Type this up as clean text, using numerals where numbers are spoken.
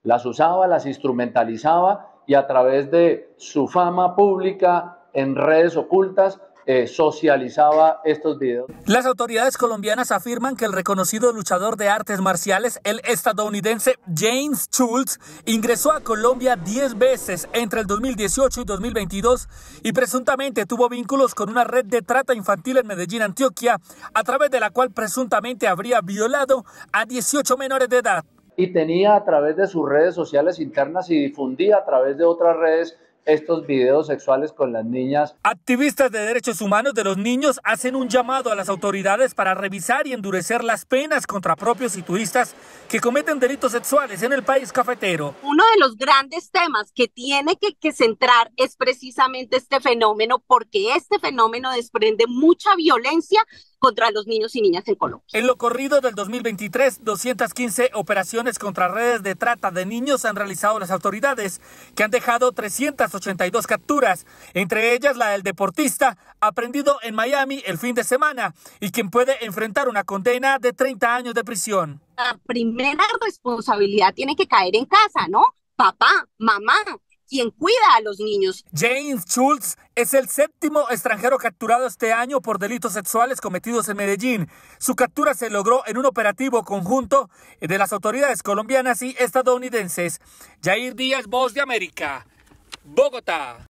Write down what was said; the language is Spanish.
las usaba, las instrumentalizaba y a través de su fama pública en redes ocultas socializaba estos videos. Las autoridades colombianas afirman que el reconocido luchador de artes marciales, el estadounidense James Schultz, ingresó a Colombia 10 veces entre el 2018 y 2022 y presuntamente tuvo vínculos con una red de trata infantil en Medellín, Antioquia, a través de la cual presuntamente habría violado a 18 menores de edad. Y tenía a través de sus redes sociales internas y difundía a través de otras redes estos videos sexuales con las niñas. Activistas de derechos humanos de los niños hacen un llamado a las autoridades para revisar y endurecer las penas contra propios y turistas que cometen delitos sexuales en el país cafetero. Uno de los grandes temas que tiene que centrar es precisamente este fenómeno, porque este fenómeno desprende mucha violencia contra los niños y niñas en Colombia. En lo corrido del 2023, 215 operaciones contra redes de trata de niños han realizado las autoridades, que han dejado 382 capturas, entre ellas la del deportista aprehendido en Miami el fin de semana y quien puede enfrentar una condena de 30 años de prisión. La primera responsabilidad tiene que caer en casa, ¿no? Papá, mamá, quien cuida a los niños. James Schultz es el 7º extranjero capturado este año por delitos sexuales cometidos en Medellín. Su captura se logró en un operativo conjunto de las autoridades colombianas y estadounidenses. Yair Díaz, Voz de América, Bogotá.